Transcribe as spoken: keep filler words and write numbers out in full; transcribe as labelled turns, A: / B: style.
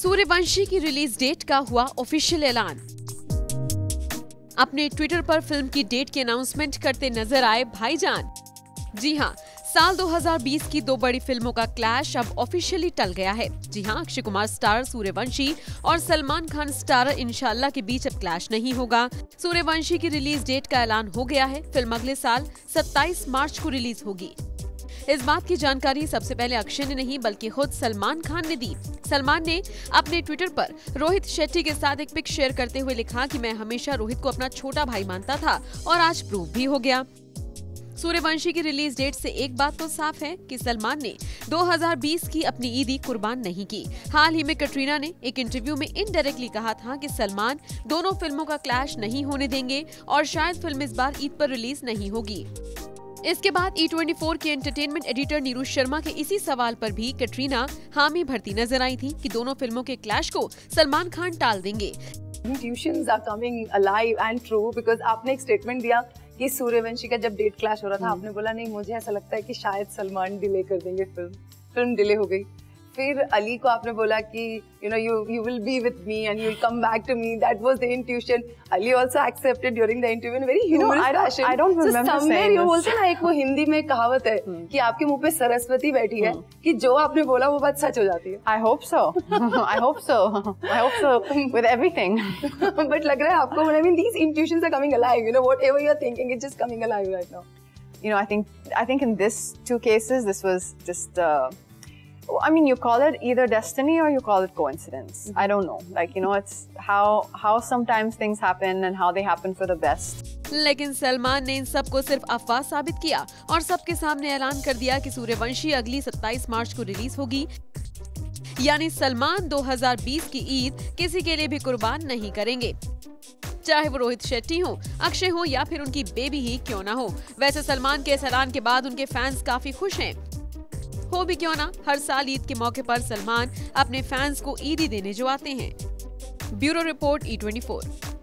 A: सूर्यवंशी की release date का हुआ ऑफिशियल ऐलान। अपने ट्विटर पर फिल्म की डेट की अनाउंसमेंट करते नजर आए भाईजान। जी हां, साल दो हज़ार बीस की दो बड़ी फिल्मों का क्लैश अब ऑफिशियली टल गया है। जी हां, अक्षय कुमार स्टारर सूर्यवंशी और सलमान खान स्टारर इंशाल्लाह के बीच अब क्लैश नहीं होगा। सूर्यवंशी की रिलीज डेट का ऐलान हो गया है। फिल्म अगले साल सत्ताईस मार्च को रिलीज होगी। इस बात की जानकारी सबसे पहले अक्षय ने नहीं बल्कि खुद सलमान खान ने दी। सलमान ने अपने ट्विटर पर रोहित शेट्टी के साथ एक पिक शेयर करते हुए लिखा कि मैं हमेशा रोहित को अपना छोटा भाई मानता था और आज प्रूव भी हो गया। सूर्यवंशी की रिलीज डेट से एक बात तो साफ है कि सलमान ने दो हज़ार बीस की अपनी ईदी कुर्बान नहीं की। हाल ही में कैटरीना ने एक इंटरव्यू में इनडायरेक्टली कहा था कि सलमान दोनों फिल्मों का क्लैश नहीं होने देंगे और शायद फिल्म इस बार ईद पर रिलीज नहीं होगी। इसके बाद ई ट्वेंटी फोर के एंटरटेनमेंट एडिटर नीरू शर्मा के इसी सवाल पर भी कैटरीना हामी भरती नजर आई थी कि दोनों फिल्मों के क्लैश को सलमान खान टाल देंगे।
B: Intuitions are coming alive and true because आपने एक स्टेटमेंट दिया कि सूर्यवंशी का जब डेट क्लैश हो रहा था, आपने बोला नहीं मुझे ऐसा लगता है कि शायद सलमान डिले कर देंगे फिल्म फिल्म डिले हो गई। फिर अली को आपने बोला कि you know you you will be with me and you'll come back to me. That was the intuition. Ali also accepted during the interview in a very humorous
C: I
B: fashion.
C: I don't remember
B: so
C: saying
B: you
C: this.
B: बोलते ना, एक वो हिंदी में कहावत है कि आपके मुंह पे सरस्वती बैठी है कि जो आपने बोला वो बात सच हो जाती है।
C: I hope so. I hope so. I hope so with everything.
B: But लग रहा है आपको, I mean these intuitions are coming alive. You know whatever you're thinking, it's just coming alive right now.
C: You know, I think I think in this two cases, this was just. Uh, I mean, you call it either destiny or you call it coincidence. Mm-hmm. I don't know. Like, you know, it's how how sometimes things happen and how they happen for the best.
A: लेकिन सलमान ने इन सब को सिर्फ अफवाह साबित किया और सबके सामने ऐलान कर दिया कि सूर्यवंशी अगली सत्ताईस मार्च को रिलीज होगी। यानी सलमान दो हज़ार बीस की ईद किसी के लिए भी कुर्बान नहीं करेंगे, चाहे वो रोहित शेट्टी हो, अक्षय हो या फिर उनकी बेबी ही क्यों ना हो। वैसे सलमान के इस ऐलान के बाद उनके फैंस काफी खुश हैं। हो भी क्यों ना, हर साल ईद के मौके पर सलमान अपने फैंस को ईदी देने जो आते हैं। Bureau report E twenty four.